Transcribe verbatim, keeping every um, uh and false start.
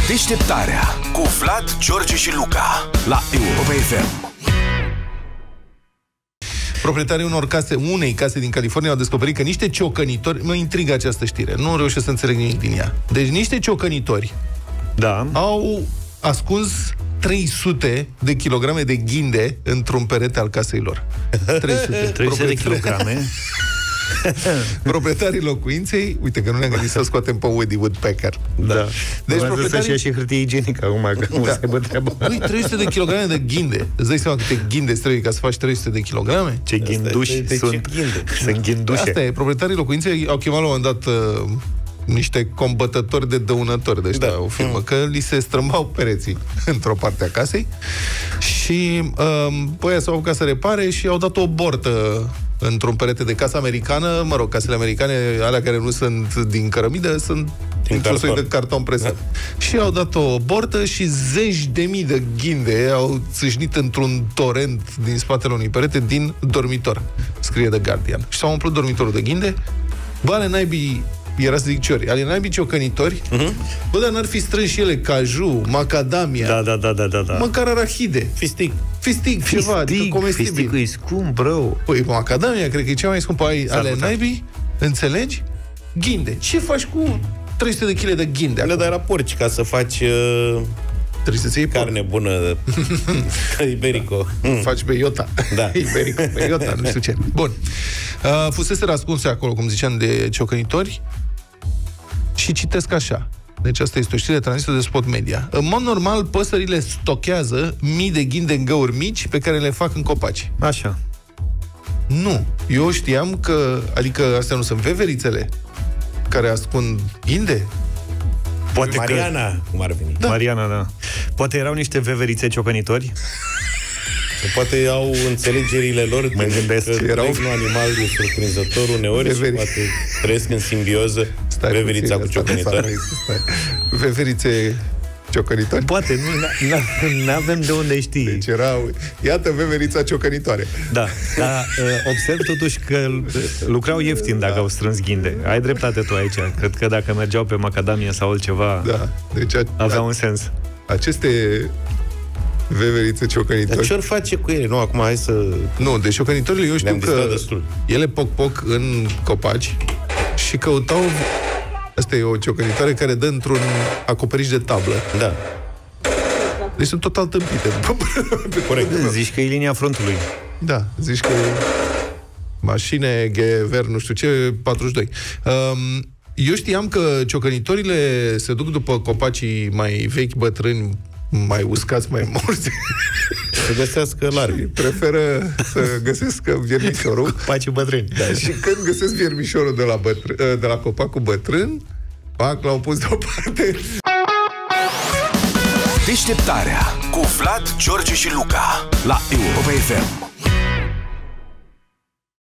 Deșteptarea cu Vlad, George și Luca la Europa F M. Proprietarii unor case, unei case din California au descoperit că niște ciocănitori, mă intrigă această știre, nu reușesc să înțeleg nimic din ea. Deci niște ciocănitori da. au ascuns trei sute de kilograme de ghinde într-un perete al casei lor. trei sute, trei sute de kilograme. Proprietarii locuinței, uite că nu ne-am gândit să scoatem pe Woody Woodpecker. Da. Deci mai proprietarii... să și hârtie igienică acum, că da. Nu se aibă treaba. Ui, trei sute de kilograme de ghinde. Îți dai seama câte ghinde trebuie ca să faci trei sute de kilograme? Ce ghinduși de, sunt. Ce ghinde? Sunt ghindușe. Asta e, proprietarii locuinței au chemat la un moment dat uh, niște combătători de dăunători de ăștia, da. O firmă, mm. că li se strâmbau pereții într-o parte a casei și uh, băia s-au apucat să repare și au dat o bortă într-un perete de casă americană. Mă rog, casele americane, alea care nu sunt din cărămidă, sunt într-un soi de carton presat. Da. Și au dat o bortă și zeci de mii de ghinde au țâșnit într-un torent din spatele unui perete din dormitor, scrie The Guardian. Și s-au umplut dormitorul de ghinde. Bă, ale naibii, era să zic ciori, ale naibii ciocănitori, uh-huh. Bă, dar n-ar fi strâns și ele caju, macadamia, da, da, da, da, da, da. măcar arahide, fistic, fistic, fistic ceva, adică comestibil. Fisticul e scump, rău. Păi, macadamia, cred că e cea mai scumpă ale naibii, înțelegi? Ghinde. Ce faci cu trei sute de kilograme de ghinde? Le dai la porci ca să faci uh, trebuie să iei carne porc. Bună Iberico. Mm. Faci pe Iota. Da. Iberico, pe Iota, nu știu ce. Bun. Uh, fusese ascunse acolo, cum ziceam, de ciocănitori și citesc așa. Deci asta este o știre transmisă de Spot Media. În mod normal, păsările stochează mii de ghinde în găuri mici pe care le fac în copaci. Așa. Nu. Eu știam că, adică astea nu sunt veverițele care ascund ghinde? Poate Mariana, că... cum ar veni. Da. Mariana, da. Poate erau niște veverițe ciocănitori? Poate au înțelegerile lor. Mă gândesc că erau un animal e surprinzător uneori și poate trăiesc în simbioză. Stai veverița puțin, cu ciocănitori. Veverițe ciocănitori? Poate, nu avem de unde știi. Deci erau, iată veverița ciocănitoare. Da, dar observ totuși că lucrau ieftin dacă da. Au strâns ghinde. Ai dreptate tu aici. Cred că dacă mergeau pe macadamia sau altceva, da. Deci a, avea a, un sens. Aceste veverițe ciocănitori. Dar ce-or face cu ele? Nu, acum hai să... Nu, deci ciocănitorile eu știu că destul. Ele poc-poc în copaci și căutau... Asta e o ciocănitoare care dă într-un acoperiș de tablă. Da. Deci sunt total tâmpite. Corect. Zici că e linia frontului. Da, zici că e mașine, ghever, nu știu ce, patruzeci și doi. Um, eu știam că ciocănitorile se duc după copacii mai vechi, bătrâni, mai uscați, mai morți. Să găsească larvi. Preferă să găsească viermișorul. Copacii bătrâni. Da, și când găsesc viermișorul de la, bătrân, de la copacul bătrân, pac, l-au pus deoparte. Deșteptarea cu Vlad, George și Luca la Europa F M.